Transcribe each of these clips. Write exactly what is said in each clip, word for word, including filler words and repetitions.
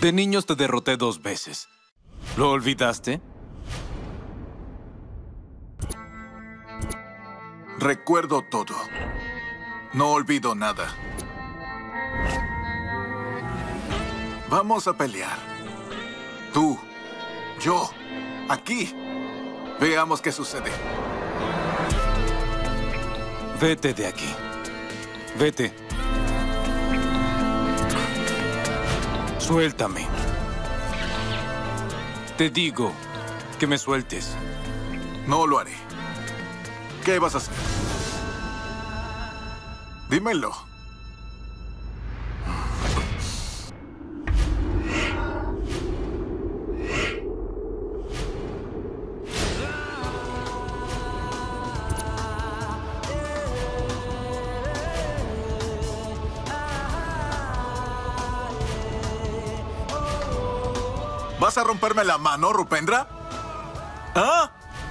De niños te derroté dos veces. ¿Lo olvidaste? Recuerdo todo. No olvido nada. Vamos a pelear. Tú, yo, aquí. Veamos qué sucede. Vete de aquí. Vete. Suéltame. Te digo que me sueltes. No lo haré. ¿Qué vas a hacer? Dímelo. ¿Vas a romperme la mano, Rupendra? ¿Ah?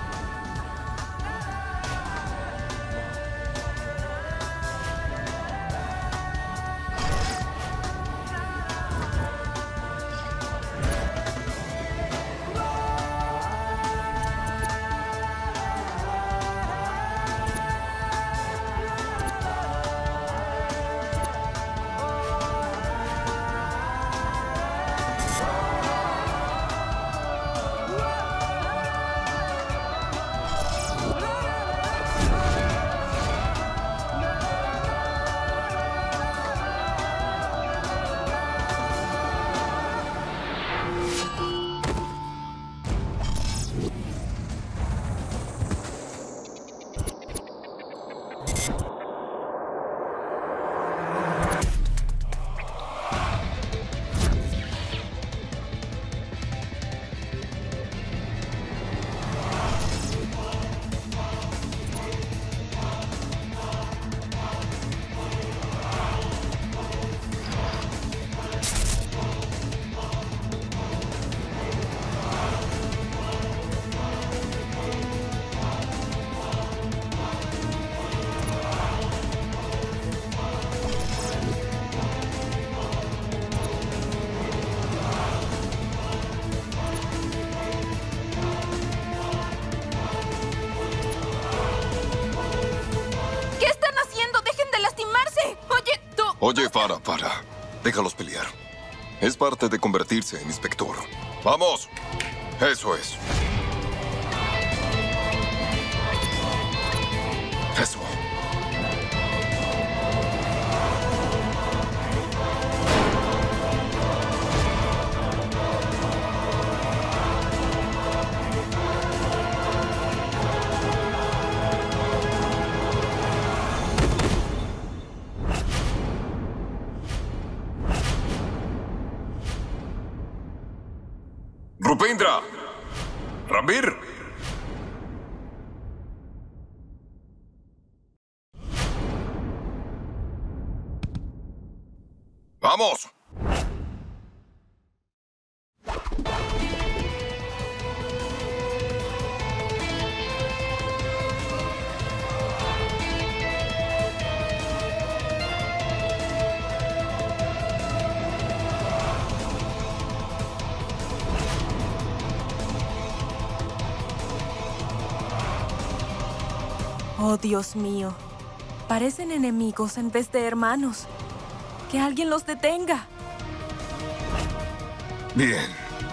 Oye, Farah, para. Déjalos pelear. Es parte de convertirse en inspector. ¡Vamos! Eso es. Eso. ¡Rupendra! ¡Ranveer! ¡Vamos! Oh, Dios mío. Parecen enemigos en vez de hermanos. Que alguien los detenga. Bien.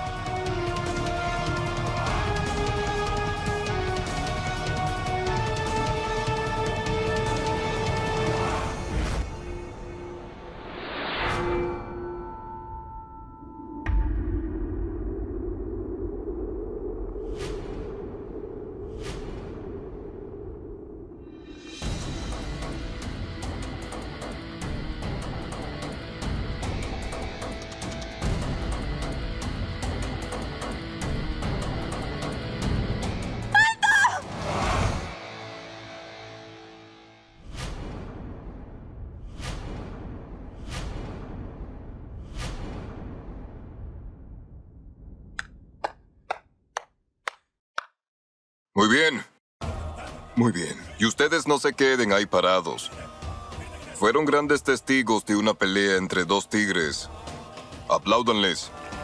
Muy bien. Muy bien. Y ustedes no se queden ahí parados. Fueron grandes testigos de una pelea entre dos tigres. Apláudanles.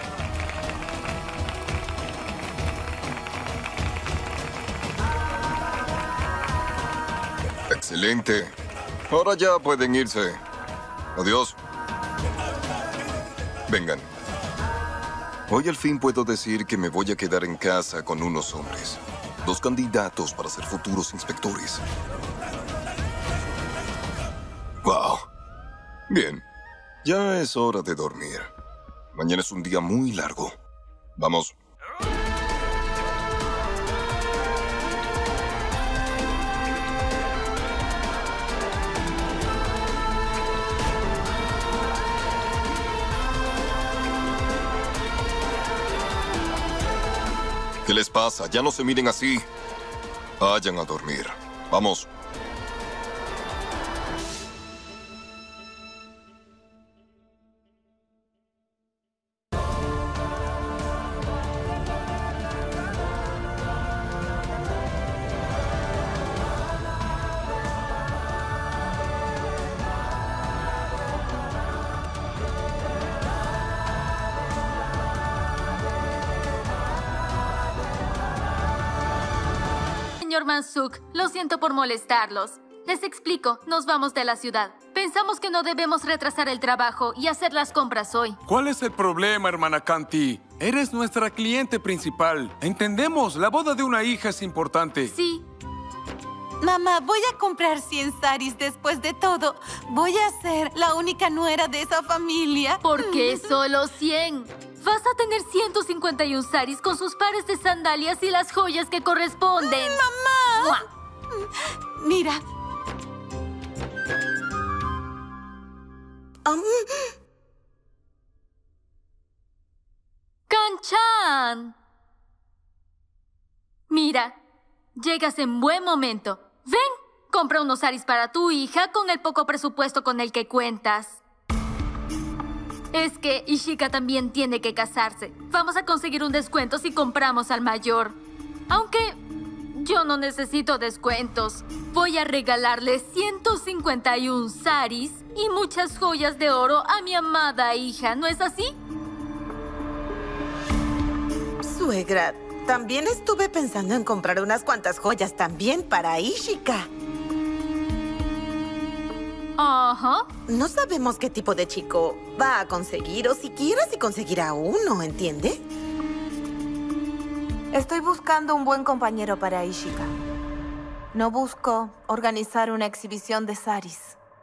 Excelente. Ahora ya pueden irse. Adiós. Vengan. Hoy al fin puedo decir que me voy a quedar en casa con unos hombres. Dos candidatos para ser futuros inspectores. Wow. Bien. Ya es hora de dormir. Mañana es un día muy largo. Vamos. ¿Qué les pasa? Ya no se miren así. Vayan a dormir. Vamos. Señor Mansuk, lo siento por molestarlos. Les explico, nos vamos de la ciudad. Pensamos que no debemos retrasar el trabajo y hacer las compras hoy. ¿Cuál es el problema, hermana Canti? Eres nuestra cliente principal. Entendemos, la boda de una hija es importante. Sí. Mamá, voy a comprar cien saris después de todo. Voy a ser la única nuera de esa familia. ¿Por qué solo cien? Vas a tener ciento cincuenta y uno saris con sus pares de sandalias y las joyas que corresponden. ¡Mamá! Mira. Um. ¡Kanchan! Mira, llegas en buen momento. Ven, compra unos saris para tu hija con el poco presupuesto con el que cuentas. Es que Ishika también tiene que casarse. Vamos a conseguir un descuento si compramos al mayor. Aunque yo no necesito descuentos. Voy a regalarle ciento cincuenta y uno saris y muchas joyas de oro a mi amada hija, ¿no es así? Suegra, también estuve pensando en comprar unas cuantas joyas también para Ishika. Ajá. No sabemos qué tipo de chico va a conseguir o siquiera si conseguirá uno, ¿entiende? Estoy buscando un buen compañero para Ishika. No busco organizar una exhibición de saris.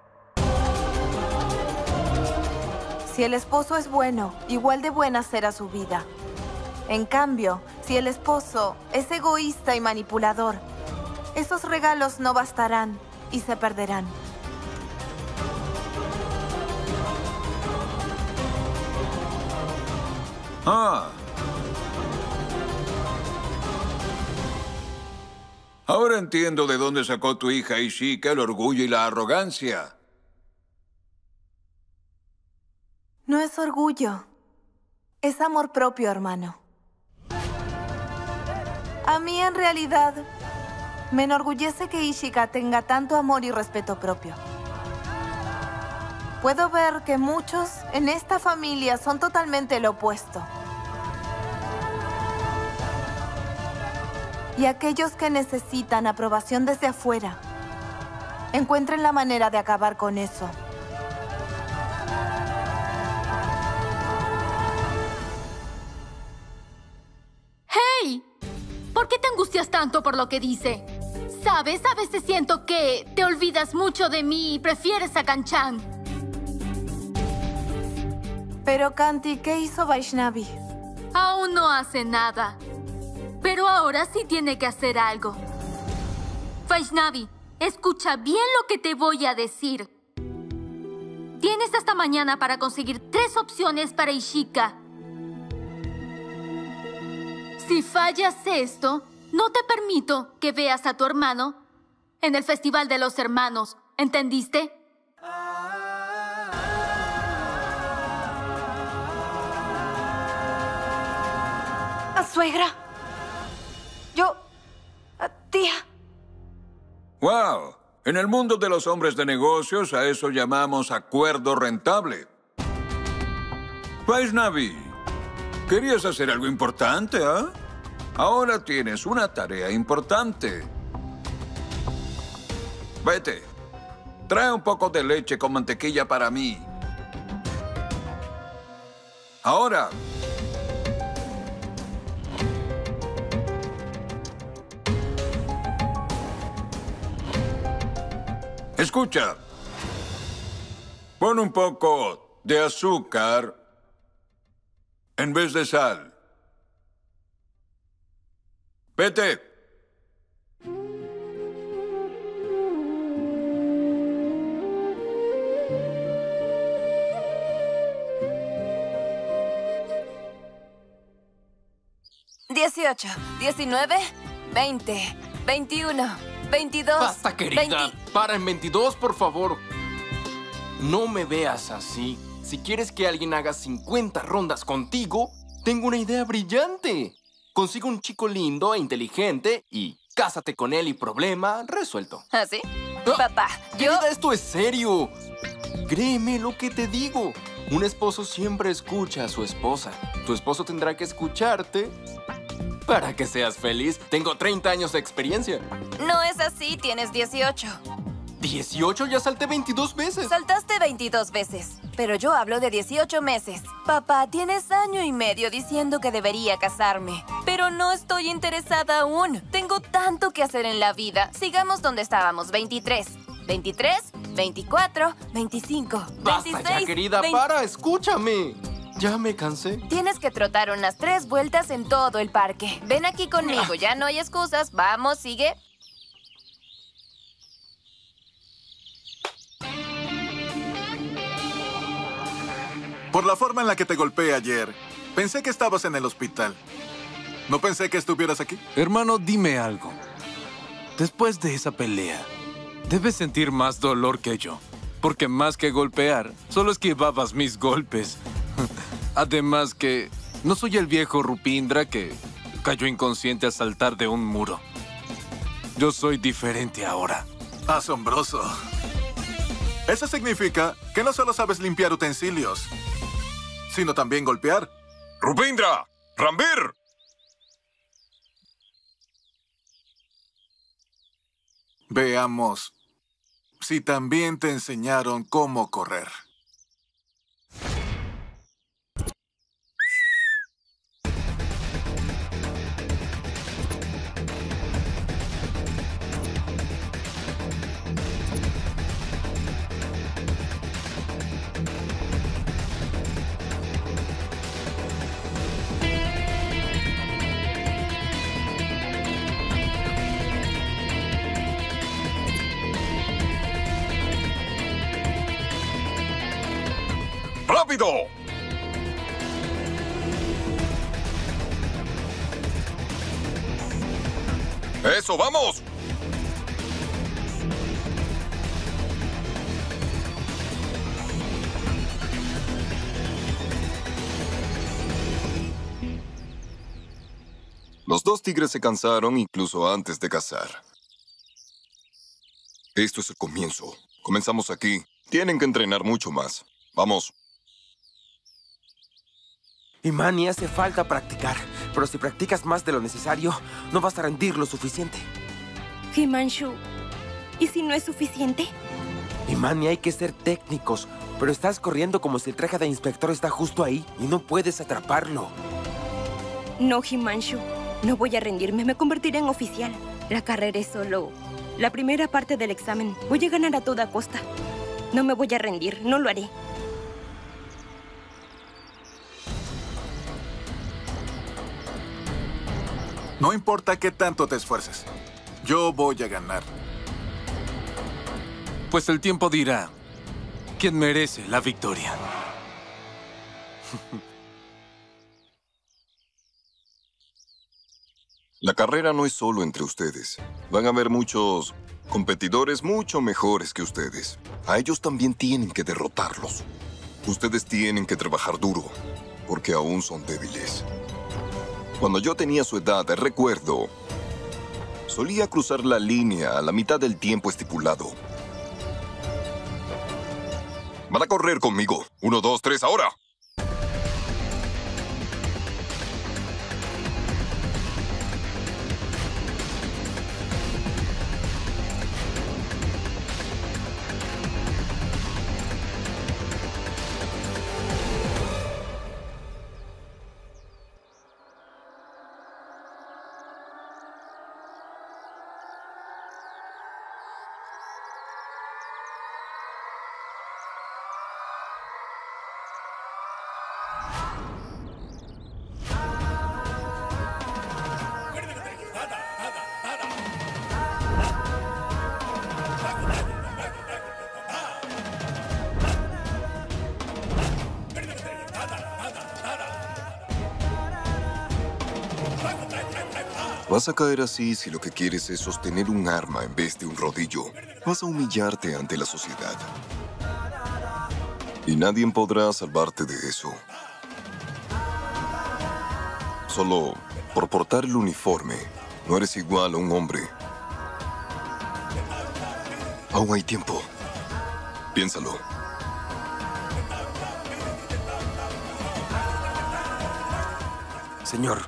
Si el esposo es bueno, igual de buena será su vida. En cambio, si el esposo es egoísta y manipulador, esos regalos no bastarán y se perderán. Ah. Ahora entiendo de dónde sacó tu hija Ishika el orgullo y la arrogancia. No es orgullo. Es amor propio, hermano. A mí, en realidad, me enorgullece que Ishika tenga tanto amor y respeto propio. Puedo ver que muchos en esta familia son totalmente lo opuesto. Y aquellos que necesitan aprobación desde afuera, encuentren la manera de acabar con eso. ¡Hey! ¿Por qué te angustias tanto por lo que dice? ¿Sabes? A veces siento que te olvidas mucho de mí y prefieres a Kanchan. Pero, Kanti, ¿qué hizo Vaishnavi? Aún no hace nada. Pero ahora sí tiene que hacer algo. Vaishnavi, escucha bien lo que te voy a decir. Tienes hasta mañana para conseguir tres opciones para Ishika. Si fallas esto, no te permito que veas a tu hermano en el Festival de los Hermanos. ¿Entendiste? ¿A suegra? Yo... a tía. ¡Wow! En el mundo de los hombres de negocios a eso llamamos acuerdo rentable. Vaishnavi, ¿querías hacer algo importante, ah? ¿eh? Ahora tienes una tarea importante. Vete. Trae un poco de leche con mantequilla para mí. Ahora. Escucha. Pon un poco de azúcar en vez de sal. Vete. dieciocho, diecinueve, veinte, veintiuno, veintidós... Basta, querida. veinte... Para en veintidós, por favor. No me veas así. Si quieres que alguien haga cincuenta rondas contigo, tengo una idea brillante. Consigue un chico lindo e inteligente y cásate con él y problema resuelto. ¿Ah, sí? Ah, Papá, yo... Querida, esto es serio. Créeme lo que te digo. Un esposo siempre escucha a su esposa. Tu esposo tendrá que escucharte para que seas feliz. Tengo treinta años de experiencia. No es así, tienes dieciocho. ¿dieciocho? Ya salté veintidós veces. Saltaste veintidós veces, pero yo hablo de dieciocho meses. Papá, tienes año y medio diciendo que debería casarme, pero no estoy interesada aún. Tengo tanto que hacer en la vida. Sigamos donde estábamos, veintitrés, veintitrés, veinticuatro, veinticinco, Basta veintiséis, ya, querida, veinte... para, escúchame. Ya me cansé. Tienes que trotar unas tres vueltas en todo el parque. Ven aquí conmigo, ya no hay excusas. Vamos, sigue. Por la forma en la que te golpeé ayer, pensé que estabas en el hospital. No pensé que estuvieras aquí. Hermano, dime algo. Después de esa pelea, debes sentir más dolor que yo. Porque más que golpear, solo esquivabas mis golpes. Además que no soy el viejo Rupindra que cayó inconsciente al saltar de un muro. Yo soy diferente ahora. Asombroso. Eso significa que no solo sabes limpiar utensilios, sino también golpear. ¡Rupindra! ¡Ranveer! Veamos si también te enseñaron cómo correr. ¡Rápido! ¡Eso, vamos! Los dos tigres se cansaron incluso antes de cazar. Esto es el comienzo. Comenzamos aquí. Tienen que entrenar mucho más. Vamos. Imani, hace falta practicar. Pero si practicas más de lo necesario, no vas a rendir lo suficiente. Himanshu, ¿y si no es suficiente? Imani, hay que ser técnicos. Pero estás corriendo como si el traje de inspector está justo ahí y no puedes atraparlo. No, Himanshu. No voy a rendirme. Me convertiré en oficial. La carrera es solo la primera parte del examen. Voy a ganar a toda costa. No me voy a rendir. No lo haré. No importa qué tanto te esfuerces. Yo voy a ganar. Pues el tiempo dirá quién merece la victoria. La carrera no es solo entre ustedes. Van a haber muchos competidores mucho mejores que ustedes. A ellos también tienen que derrotarlos. Ustedes tienen que trabajar duro, porque aún son débiles. Cuando yo tenía su edad, recuerdo, solía cruzar la línea a la mitad del tiempo estipulado. Van a correr conmigo. Uno, dos, tres, ahora. Vas a caer así si lo que quieres es sostener un arma en vez de un rodillo. Vas a humillarte ante la sociedad. Y nadie podrá salvarte de eso. Solo por portar el uniforme, no eres igual a un hombre. Aún hay tiempo. Piénsalo. Señor.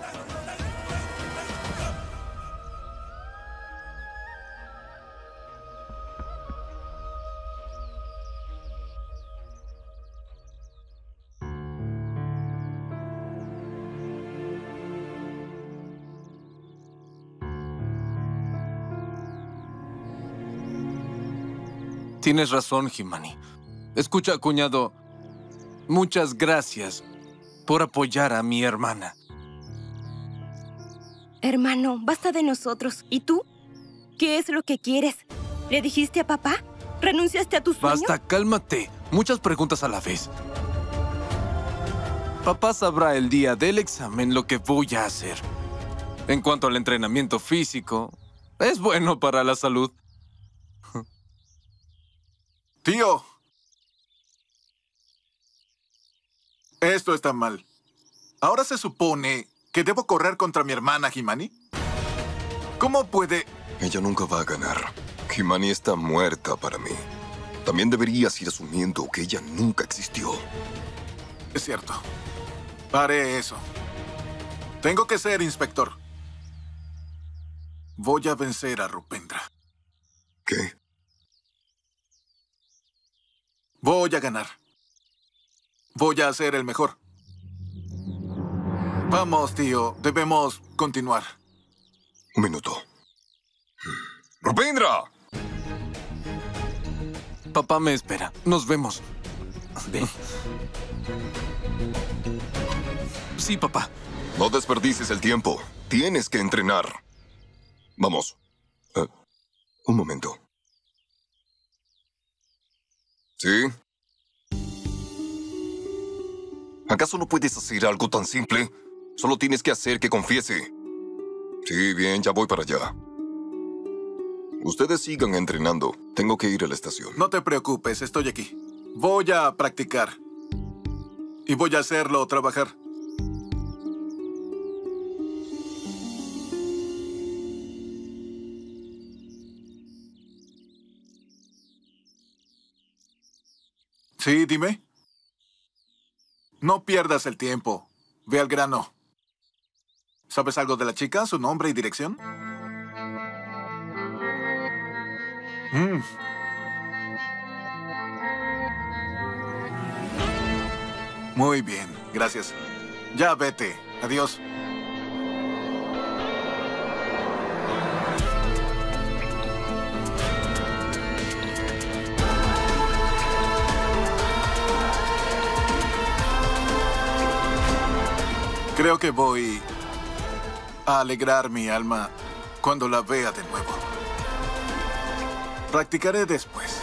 Tienes razón, Himani. Escucha, cuñado. Muchas gracias por apoyar a mi hermana. Hermano, basta de nosotros. ¿Y tú? ¿Qué es lo que quieres? ¿Le dijiste a papá? ¿Renunciaste a tus sueños? Basta, cálmate. Muchas preguntas a la vez. Papá sabrá el día del examen lo que voy a hacer. En cuanto al entrenamiento físico, es bueno para la salud. Tío. Esto está mal. Ahora se supone que debo correr contra mi hermana Himani. ¿Cómo puede...? Ella nunca va a ganar. Himani está muerta para mí. También deberías ir asumiendo que ella nunca existió. Es cierto. Haré eso. Tengo que ser inspector. Voy a vencer a Rupendra. ¿Qué? Voy a ganar. Voy a ser el mejor. Vamos, tío. Debemos continuar. Un minuto. ¡Rupendra! Papá me espera. Nos vemos. Ven. Sí, papá. No desperdicies el tiempo. Tienes que entrenar. Vamos. Uh, un momento. ¿Sí? ¿Acaso no puedes hacer algo tan simple? Solo tienes que hacer que confiese. Sí, bien, ya voy para allá. Ustedes sigan entrenando. Tengo que ir a la estación. No te preocupes, estoy aquí. Voy a practicar. Y voy a hacerlo trabajar. Sí, dime. No pierdas el tiempo. Ve al grano. ¿Sabes algo de la chica? ¿Su nombre y dirección? Mm. Muy bien, gracias. Ya vete. Adiós. Creo que voy a alegrar mi alma cuando la vea de nuevo. Practicaré después.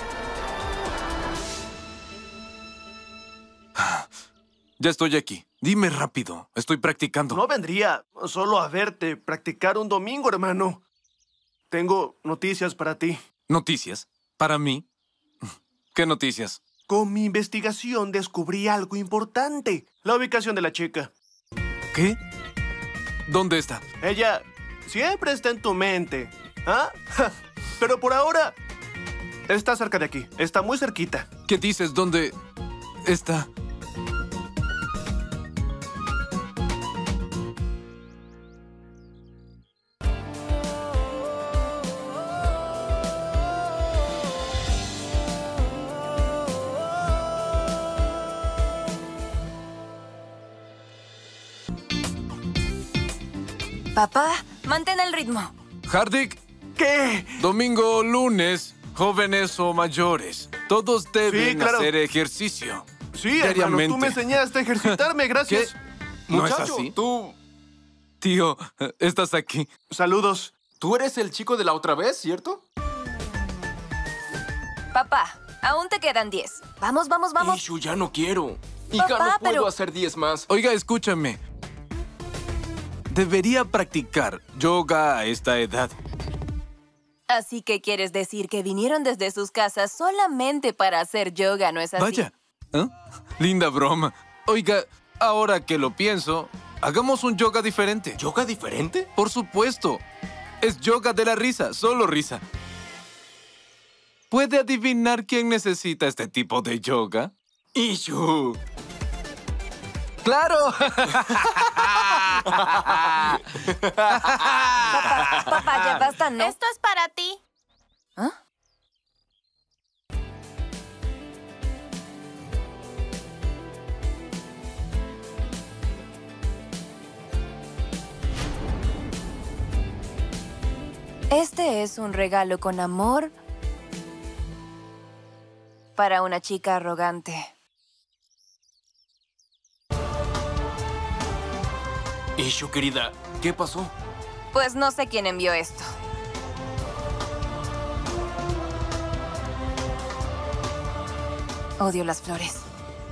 Ya estoy aquí. Dime rápido. Estoy practicando. No vendría solo a verte practicar un domingo, hermano. Tengo noticias para ti. ¿Noticias? ¿Para mí? ¿Qué noticias? Con mi investigación descubrí algo importante. La ubicación de la chica. ¿Qué? ¿Dónde está? Ella siempre está en tu mente. ¿Ah? Pero por ahora está cerca de aquí. Está muy cerquita. ¿Qué dices? ¿Dónde está? Papá, mantén el ritmo. Hardik. ¿Qué? Domingo o lunes, jóvenes o mayores, todos deben sí, claro. hacer ejercicio. Sí, hermano, tú me enseñaste a ejercitarme, gracias. ¿Qué? ¿No Muchacho, es así? tú... Tío, estás aquí. Saludos. Tú eres el chico de la otra vez, ¿cierto? Papá, aún te quedan diez. Vamos, vamos, vamos. Ishu, ya no quiero. Hija, Papá, no puedo pero... hacer diez más. Oiga, escúchame. debería practicar yoga a esta edad. Así que quieres decir que vinieron desde sus casas solamente para hacer yoga, ¿no es así? Vaya, ¿eh? Linda broma. Oiga, ahora que lo pienso, hagamos un yoga diferente. ¿Yoga diferente? Por supuesto. Es yoga de la risa, solo risa. ¿Puede adivinar quién necesita este tipo de yoga? ¡Ishu! ¡Claro! Papá, papá, ya basta, ¿no? Esto es para ti. ¿Ah? Este es un regalo con amor para una chica arrogante. Ishu, querida, ¿qué pasó? Pues no sé quién envió esto. Odio las flores.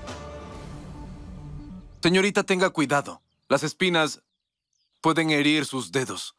Señorita, tenga cuidado. Las espinas pueden herir sus dedos.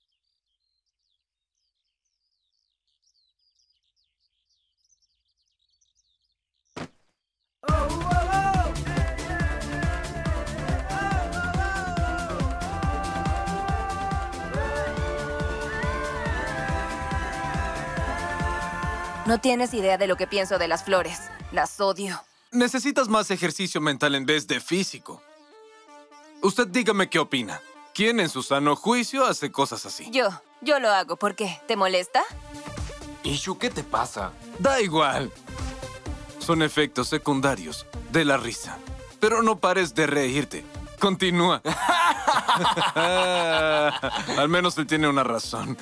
No tienes idea de lo que pienso de las flores. Las odio. Necesitas más ejercicio mental en vez de físico. Usted dígame qué opina. ¿Quién en su sano juicio hace cosas así? Yo. Yo lo hago. ¿Por qué? ¿Te molesta? Ishu, ¿qué te pasa? Da igual. Son efectos secundarios de la risa. Pero no pares de reírte. Continúa. Al menos él tiene una razón.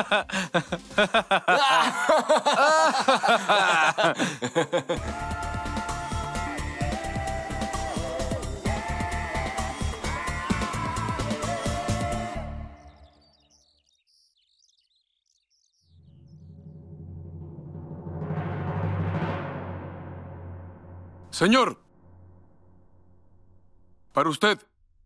Señor. Para usted.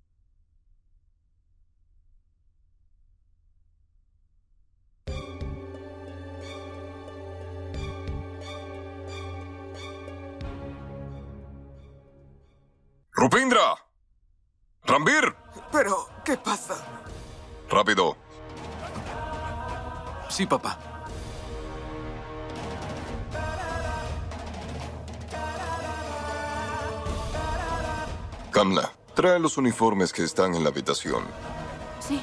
¡Rupindra! ¡Ranbir! Pero, ¿qué pasa? Rápido. Sí, papá. Kamla, trae los uniformes que están en la habitación. Sí.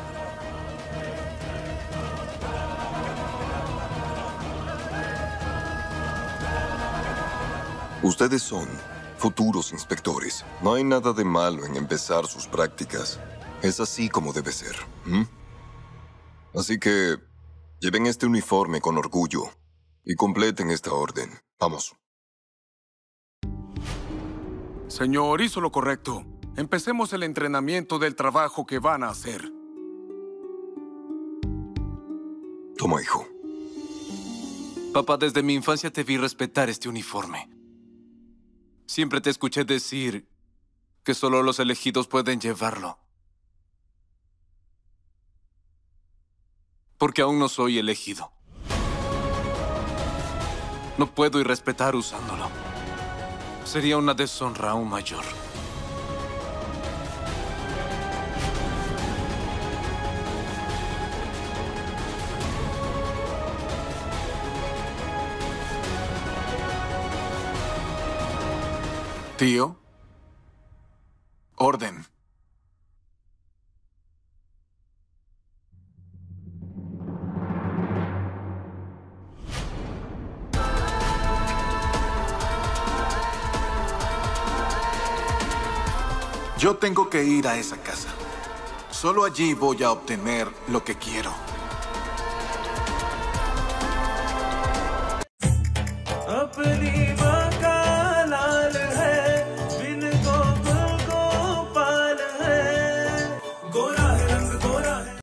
Ustedes son futuros inspectores. No hay nada de malo en empezar sus prácticas. Es así como debe ser. ¿Mm? Así que lleven este uniforme con orgullo y completen esta orden. Vamos. Señor, hizo lo correcto. Empecemos el entrenamiento del trabajo que van a hacer. Toma, hijo. Papá, desde mi infancia te vi respetar este uniforme. Siempre te escuché decir que solo los elegidos pueden llevarlo. Porque aún no soy elegido. No puedo irrespetar usándolo. Sería una deshonra aún mayor. Tío. Orden. Yo tengo que ir a esa casa. Solo allí voy a obtener lo que quiero.